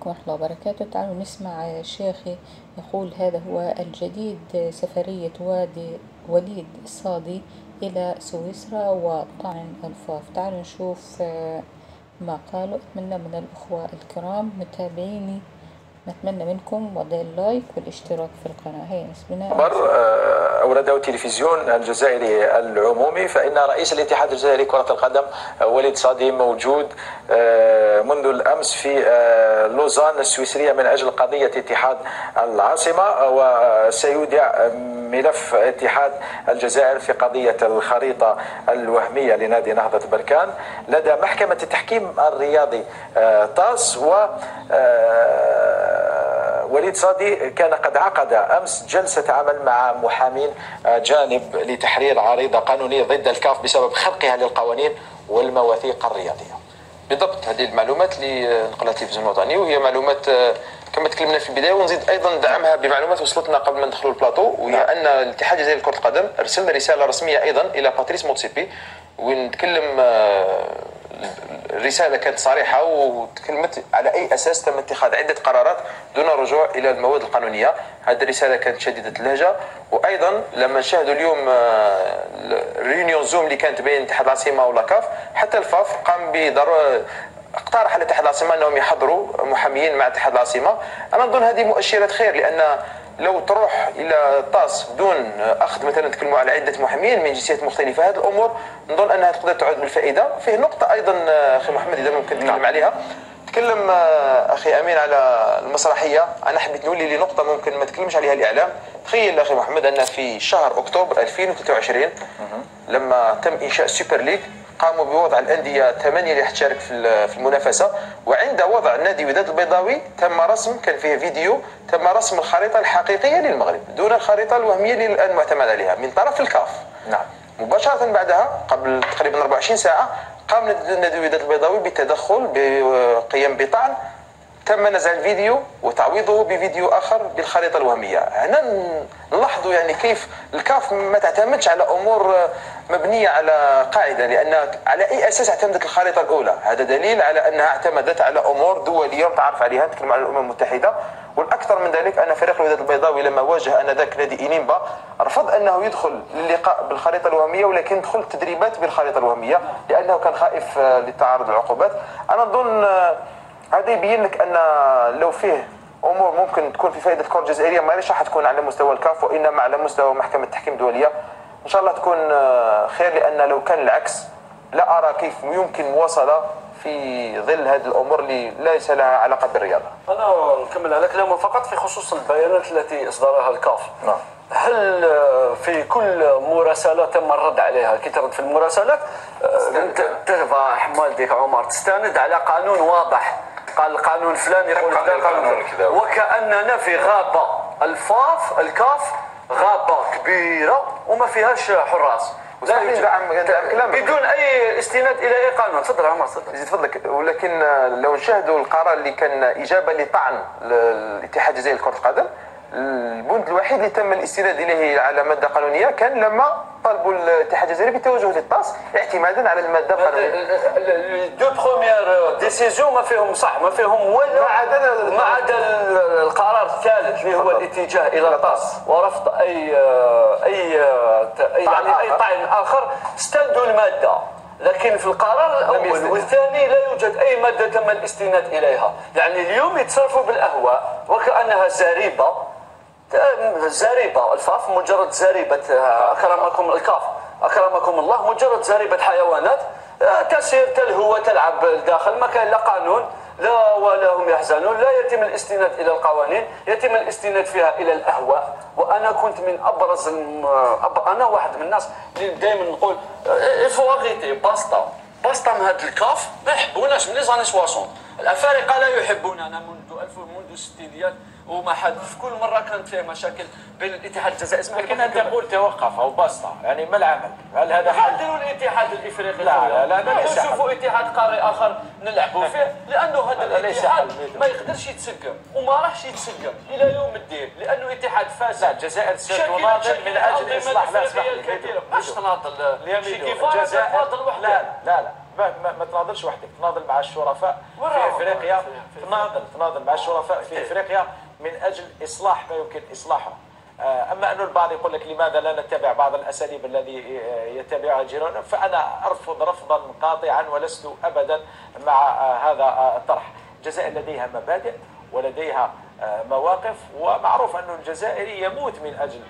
عليكم ورحمة الله وبركاته. تعالوا نسمع شيخي يقول هذا هو الجديد، سفرية وليد الصادي إلى سويسرا وطعن الفاف. تعالوا نشوف ما قالوا. أتمنى من الأخوة الكرام متابعيني، نتمنى منكم وضع اللايك والاشتراك في القناة. هي نسبنا خبر أورده التلفزيون الجزائري العمومي، فإن رئيس الاتحاد الجزائري كرة القدم وليد صادي موجود منذ الأمس في لوزان السويسرية من أجل قضية اتحاد العاصمة، وسيودع ملف اتحاد الجزائر في قضية الخريطة الوهمية لنادي نهضة بركان لدى محكمة التحكيم الرياضي طاس. و وليد صادي كان قد عقد أمس جلسة عمل مع محامين جانب لتحرير عريضة قانونية ضد الكاف بسبب خرقها للقوانين والمواثيق الرياضية. بالضبط، هذه المعلومات اللي نقلها التلفزيون الوطني، وهي معلومات كما تكلمنا في البدايه، ونزيد ايضا ندعمها بمعلومات وصلتنا قبل ما ندخلوا البلاطو، وهي ان الاتحاد الجزائري لكره القدم ارسل رساله رسميه ايضا الى باتريس موتسيبي، ونتكلم الرساله كانت صريحه وتكلمت على اي اساس تم اتخاذ عده قرارات دون الرجوع الى المواد القانونيه. هذه الرساله كانت شديده اللهجه. وايضا لما نشاهدوا اليوم الريونيون زوم اللي كانت بين اتحاد العاصمه ولاكاف، حتى الفاف قام اقترح على اتحاد العاصمه انهم يحضروا محاميين مع اتحاد العاصمه. انا نظن هذه مؤشرات خير، لان لو تروح الى طاس بدون اخذ مثلا نتكلموا على عده محامين من جنسيات مختلفه، هذه الامور نظن انها تقدر تعود بالفائده. فيه نقطه ايضا اخي محمد اذا ممكن نتكلم عليها. تكلم اخي امين على المسرحيه، انا حبيت نولي لنقطه ممكن ما تكلمش عليها الاعلام. تخيل اخي محمد ان في شهر اكتوبر 2023 لما تم انشاء السوبر ليج قاموا بوضع الانديه 8 اللي تشارك في المنافسه، وعند وضع نادي وداد البيضاوي تم رسم، كان فيه فيديو، تم رسم الخريطه الحقيقيه للمغرب دون الخريطه الوهميه اللي الان معتمد عليها من طرف الكاف. نعم. مباشره بعدها قبل تقريبا 24 ساعه قام نادي وداد البيضاوي بالتدخل بقيام بطعن، تم نزع الفيديو وتعويضه بفيديو اخر بالخريطه الوهميه. هنا نلاحظوا يعني كيف الكاف ما تعتمدش على امور مبنيه على قاعده، لان على اي اساس اعتمدت الخريطه الاولى؟ هذا دليل على انها اعتمدت على امور دوليه متعارف عليها، نتكلم على الامم المتحده. والاكثر من ذلك ان فريق الوداد البيضاوي لما واجه انذاك نادي إنيمبا رفض انه يدخل للقاء بالخريطه الوهميه، ولكن دخل تدريبات بالخريطه الوهميه لانه كان خائف لتعارض العقوبات. انا نظن هذا يبين لك ان لو فيه امور ممكن تكون في فائده الكره الجزائريه ما راح تكون على مستوى الكاف، وانما على مستوى محكمه التحكيم الدوليه. ان شاء الله تكون خير، لان لو كان العكس لا ارى كيف يمكن مواصله في ظل هذه الامور اللي ليس لها علاقه بالرياضه. انا نكمل على كلامه فقط في خصوص البيانات التي اصدرها الكاف. نعم. هل في كل مراسله تم الرد عليها؟ كي ترد في المراسلات ترفع حمال ديك عمر تستند على قانون واضح، قال القانون فلاني يقول قانون كذا، وكاننا في غابه. الكاف غابه كبيره وما فيهاش حراس، بدون اي استناد الى اي قانون. تفضل عمر، تفضل. زيد فضلك. ولكن لو نشاهدوا القرار اللي كان اجابه لطعن الاتحاد الجزائري لكره القدم، البند الوحيد اللي تم الاستناد اليه على ماده قانونيه كان لما طالبوا الاتحاد الجزائري بالتوجه للطاس اعتمادا على الماده القانونيه. دو بروميير ديسيزيون ما فيهم صح، ما فيهم ولا ما عدا القرار الثالث اللي هو الاتجاه الى الطاس ورفض اي طعن اخر. استندوا الماده، لكن في القرار الاول والثاني لا يوجد اي ماده تم الاستناد اليها. يعني اليوم يتصرفوا بالاهواء وكانها زريبه. الفاف مجرد زريبه، اكرمكم الكاف اكرمكم الله، مجرد زريبه حيوانات تسير تلهو وتلعب داخل ما كان لا قانون لا ولا هم يحزنون. لا يتم الاستناد الى القوانين، يتم الاستناد فيها الى الاهواء. وانا كنت من ابرز انا واحد من الناس اللي دائما نقول الفواغيتي باستا من هاد الكاف ما يحبوناش من لي زاني 60. الافارقه لا يحبوننا منذ الستينيات، وما حد في كل مره كانت فيها مشاكل بين الاتحاد الجزائري. اسمح لكن انت تقول توقف او باسطه، يعني ما العمل؟ هل هذا حددوا الاتحاد الافريقي؟ لا نشوفوا اتحاد قاري اخر نلعبوا فيه، لانه هذا الاتحاد ما يقدرش يتسقم وما راحش يتسقم الى يوم الدين، لانه اتحاد فاسد. الجزائر ستناضل من اجل اصلاح الاسباب الكثيره. مش تناضل الجزائر. لا ما تناضلش وحدك، تناضل مع الشرفاء في افريقيا، تناضل مع الشرفاء في افريقيا من اجل اصلاح ما يمكن اصلاحه. اما انه البعض يقول لك لماذا لا نتبع بعض الاساليب الذي يتبعها جيرونا، فانا ارفض رفضا قاطعا ولست ابدا مع هذا الطرح. الجزائر لديها مبادئ ولديها مواقف، ومعروف أن الجزائري يموت من أجل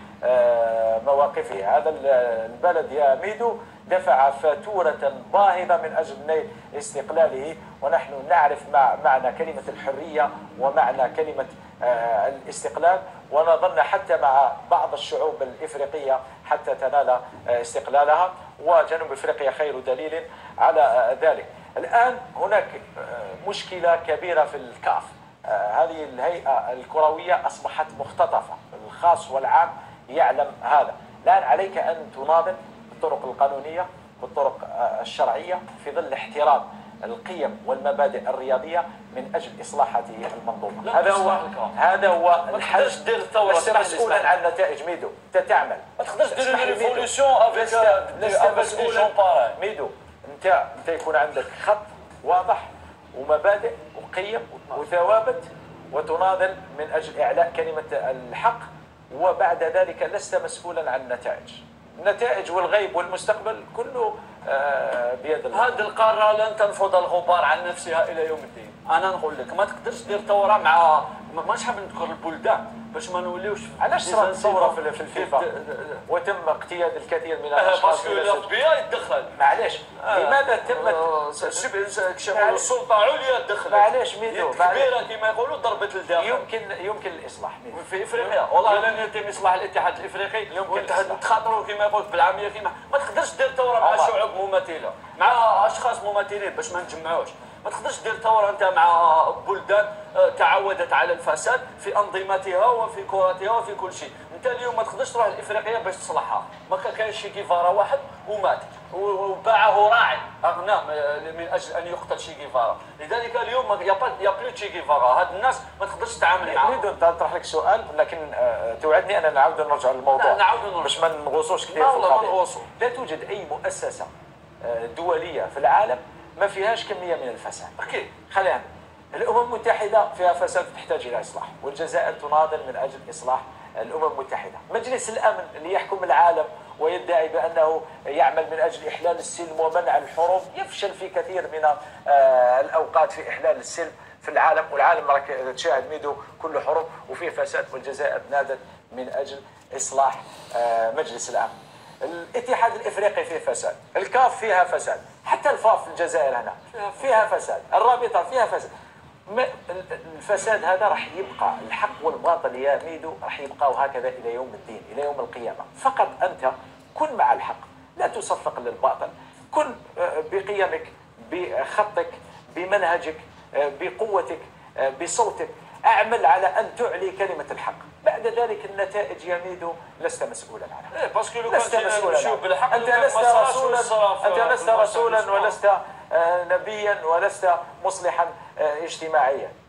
مواقفه. هذا البلد يا ميدو دفع فاتورة باهظة من أجل نيل استقلاله، ونحن نعرف معنى كلمة الحرية ومعنى كلمة الاستقلال، ونظن حتى مع بعض الشعوب الإفريقية حتى تنال استقلالها، وجنوب إفريقيا خير دليل على ذلك. الآن هناك مشكلة كبيرة في الكاف. هذه الهيئة الكروية أصبحت مختطفة، الخاص والعام يعلم هذا. الآن عليك أن تناضل بالطرق القانونية بالطرق الشرعية في ظل احترام القيم والمبادئ الرياضية من أجل إصلاح هذه المنظومة. هذا هو الحل. لست مسؤولا عن نتائج ميدو، أنت تعمل. ما تقدرش دير ريفولوسيون لست مسؤولا ميدو، أنت يكون عندك خط واضح ومبادئ وقيم وثوابت، وتناضل من أجل إعلاء كلمة الحق، وبعد ذلك لست مسؤولا عن النتائج والغيب والمستقبل كله بيد الله. هذه القارة لن تنفض الغبار عن نفسها إلى يوم الدين. أنا نقول لك ما تقدرش دير ثورة مع مانيش حاب نذكر البلدان باش ما نوليوش. علاش صارت ثورة في الفيفا وتم اقتياد الكثير من الاشخاص؟ باسكو الأغبياء يتدخل. معليش لماذا تمت السلطة عليا تدخلت؟ معليش ميدو كبيرة كما يقولوا ضربت للداخل. يمكن الإصلاح في إفريقيا. والله لن يتم إصلاح الاتحاد الإفريقي. يمكن تخاطروا كما يقول بالعامية كما ما تقدرش دير ثورة مع شعوب مماثلة، مع أشخاص مماثلين باش ما نجمعوش. ما تقدرش دير ثورة أنت مع بلدان تعودت على الفساد في أنظمتها وفي كرتها وفي كل شيء. أنت اليوم ما تقدرش تروح لإفريقيا باش تصلحها. ما كان شي كيفارا واحد ومات وباعه راعي أغنام من أجل أن يقتل شي كيفارا. لذلك اليوم يا بلو شي كيفارا. هاد الناس ما تقدرش تتعامل معاهم. أريد أن أطرح لك سؤال، لكن توعدني أن نعاود نرجع للموضوع باش ما نغوصوش كثير في القضية. لا توجد أي مؤسسة دولية في العالم ما فيهاش كمية من الفساد. أكيد. خلينا الأمم المتحدة فيها فساد تحتاج إلى إصلاح، والجزائر تناضل من أجل إصلاح الأمم المتحدة. مجلس الأمن اللي يحكم العالم ويدعي بأنه يعمل من أجل إحلال السلم ومنع الحروب يفشل في كثير من الأوقات في إحلال السلم في العالم، والعالم راك تشاهد ميدو كله حروب وفيه فساد، والجزائر نادت من أجل إصلاح مجلس الأمن. الاتحاد الافريقي فيه فساد، الكاف فيها فساد، حتى الفاف في الجزائر هنا فيها فساد، الرابطه فيها فساد. الفساد هذا راح يبقى، الحق والباطل يا ميدو راح يبقوا هكذا الى يوم الدين، الى يوم القيامه. فقط انت كن مع الحق، لا تصفق للباطل، كن بقيمك، بخطك، بمنهجك، بقوتك، بصوتك، اعمل على ان تعلي كلمه الحق. بعد ذلك النتائج يا ميدو لست مسؤولا عنها. لست مسؤولا عنها. أنت لست رسولا ولست نبيا ولست مصلحا اجتماعيا.